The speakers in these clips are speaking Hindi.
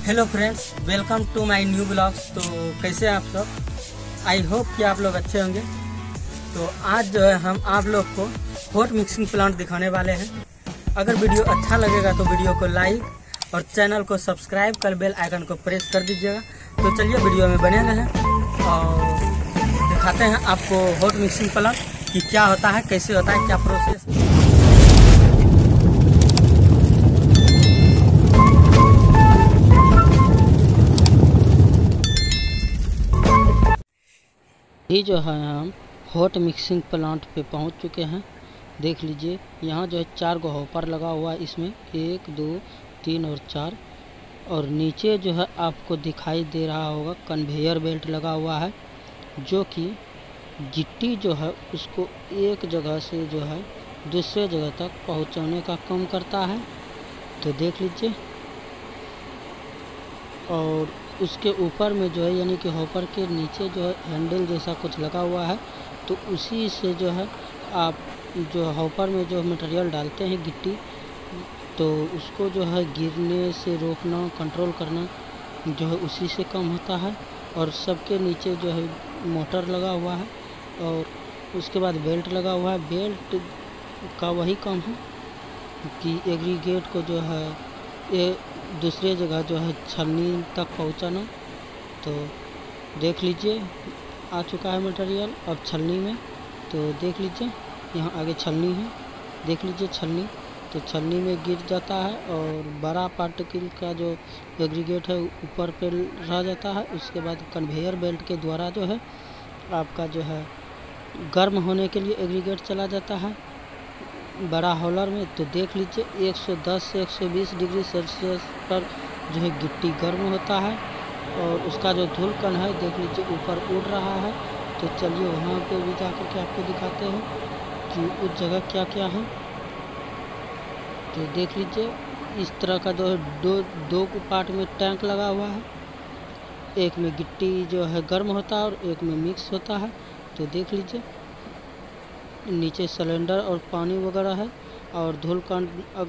Hello friends, welcome to my new blogs. तो कैसे हैं आप सब? आई होप कि आप लोग अच्छे होंगे। तो आज जो है हम आप लोग को हॉट मिक्सिंग प्लांट दिखाने वाले हैं। अगर वीडियो अच्छा लगेगा तो वीडियो को लाइक और चैनल को सब्सक्राइब कर बेल आइकन को प्रेस कर दीजिएगा। तो चलिए वीडियो में बने रहें और दिखाते हैं आपको हॉट मिक्सिंग प्लांट कि क्या होता है, कैसे होता है, क्या प्रोसेस। ये जो है हम हॉट मिक्सिंग प्लांट पे पहुंच चुके हैं। देख लीजिए, यहाँ जो है 4 गो हॉपर लगा हुआ है। इसमें 1 2 3 और 4। और नीचे जो है आपको दिखाई दे रहा होगा कन्वेयर बेल्ट लगा हुआ है, जो कि गिट्टी जो है उसको एक जगह से जो है दूसरे जगह तक पहुँचाने का काम करता है। तो देख लीजिए, और उसके ऊपर में जो है यानी कि हॉपर के नीचे जो है हैंडल जैसा कुछ लगा हुआ है। तो उसी से जो है आप जो हॉपर में जो मटेरियल डालते हैं गिट्टी, तो उसको जो है गिरने से रोकना, कंट्रोल करना जो है उसी से कम होता है। और सबके नीचे जो है मोटर लगा हुआ है और उसके बाद बेल्ट लगा हुआ है। बेल्ट का वही काम है कि एग्रीगेट को जो है ये दूसरे जगह जो है छलनी तक पहुंचाना। तो देख लीजिए, आ चुका है मटेरियल अब छलनी में। तो देख लीजिए, यहाँ आगे छलनी है, देख लीजिए छलनी। तो छलनी में गिर जाता है और बड़ा पार्टिकल का जो एग्रीगेट है ऊपर पे रह जाता है। उसके बाद कन्वेयर बेल्ट के द्वारा जो है आपका जो है गर्म होने के लिए एग्रीगेट चला जाता है बड़ा हॉलर में। तो देख लीजिए 110 से 120 डिग्री सेल्सियस पर जो है गिट्टी गर्म होता है और उसका जो धूल कण है देख लीजिए ऊपर उड़ रहा है। तो चलिए वहाँ पे भी जाकर के आपको दिखाते हैं कि उस जगह क्या क्या है। तो देख लीजिए, इस तरह का जो है दो पार्ट में टैंक लगा हुआ है। एक में गिट्टी जो है गर्म होता है और एक में मिक्स होता है। तो देख लीजिए, नीचे सिलेंडर और पानी वगैरह है और धूल कण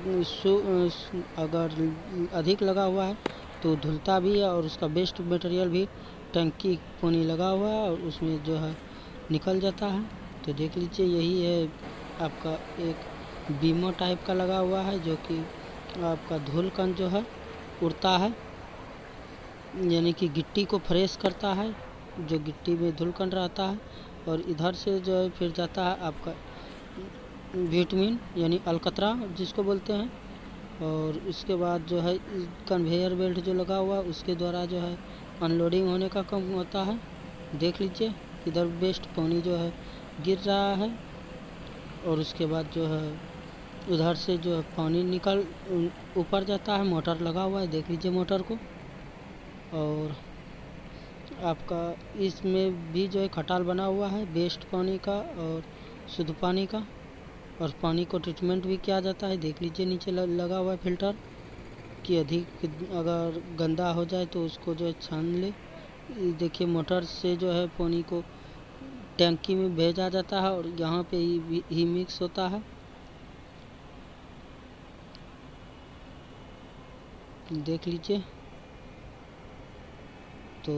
अगर अधिक लगा हुआ है तो धुलता भी है और उसका वेस्ट मटेरियल भी टंकी पानी लगा हुआ है और उसमें जो है निकल जाता है। तो देख लीजिए, यही है आपका एक बीमो टाइप का लगा हुआ है, जो कि आपका धूल कण जो है उड़ता है, यानी कि गिट्टी को फ्रेश करता है जो गिट्टी में धूल कण रहता है। और इधर से जो है फिर जाता है आपका विटामिन यानी अलकतरा जिसको बोलते हैं। और उसके बाद जो है कन्वेयर बेल्ट जो लगा हुआ है उसके द्वारा जो है अनलोडिंग होने का काम होता है। देख लीजिए, इधर वेस्ट पानी जो है गिर रहा है और उसके बाद जो है उधर से जो है पानी निकल ऊपर जाता है। मोटर लगा हुआ है, देख लीजिए मोटर को। और आपका इसमें भी जो है खटाल बना हुआ है वेस्ट पानी का और शुद्ध पानी का, और पानी को ट्रीटमेंट भी किया जाता है। देख लीजिए नीचे लगा हुआ है फिल्टर कि अधिक अगर गंदा हो जाए तो उसको जो है छान ले। देखिए, मोटर से जो है पानी को टैंकी में भेजा जाता है और यहाँ पे ही मिक्स होता है। देख लीजिए, तो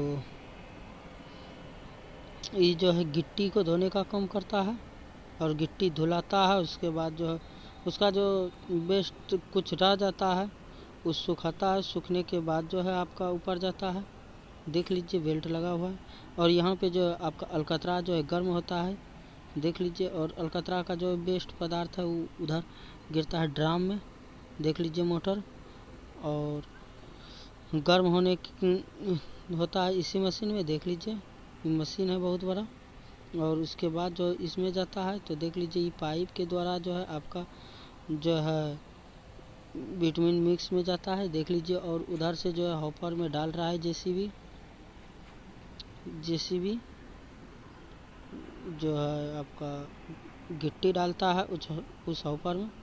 ये जो है गिट्टी को धोने का काम करता है और गिट्टी धुलाता है। उसके बाद जो है उसका जो वेस्ट कुछ रह जाता है उस सुखाता है। सूखने के बाद जो है आपका ऊपर जाता है। देख लीजिए, बेल्ट लगा हुआ है और यहाँ पे जो आपका अलकतरा जो है गर्म होता है। देख लीजिए, और अलकतरा का जो वेस्ट पदार्थ है वो उधर गिरता है ड्राम में। देख लीजिए मोटर, और गर्म होने होता है इसी मशीन में। देख लीजिए, मशीन है बहुत बड़ा। और उसके बाद जो इसमें जाता है तो देख लीजिए, ये पाइप के द्वारा जो है आपका जो है विटामिन मिक्स में जाता है। देख लीजिए, और उधर से जो है हॉपर में डाल रहा है जेसीबी जो है आपका गिट्टी डालता है उस हॉपर में।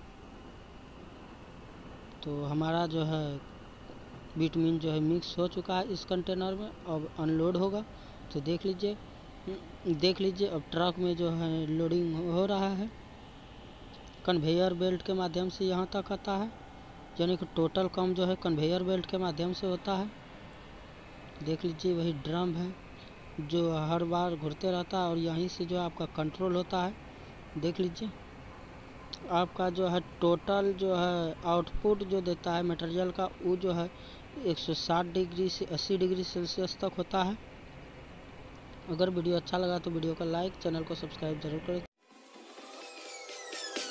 तो हमारा जो है विटामिन जो है मिक्स हो चुका है इस कंटेनर में, अब अनलोड होगा। तो देख लीजिए अब ट्रक में जो है लोडिंग हो रहा है। कन्वेयर बेल्ट के माध्यम से यहाँ तक आता है यानी कि टोटल काम जो है कन्वेयर बेल्ट के माध्यम से होता है। देख लीजिए वही ड्रम है जो हर बार घूरते रहता है और यहीं से जो आपका कंट्रोल होता है। देख लीजिए आपका जो है टोटल जो है आउटपुट जो देता है मटेरियल का वो जो है 160 डिग्री से 80 डिग्री सेल्सियस तक होता है। अगर वीडियो अच्छा लगा तो वीडियो को लाइक, चैनल को सब्सक्राइब जरूर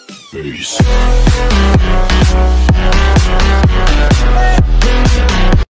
करें।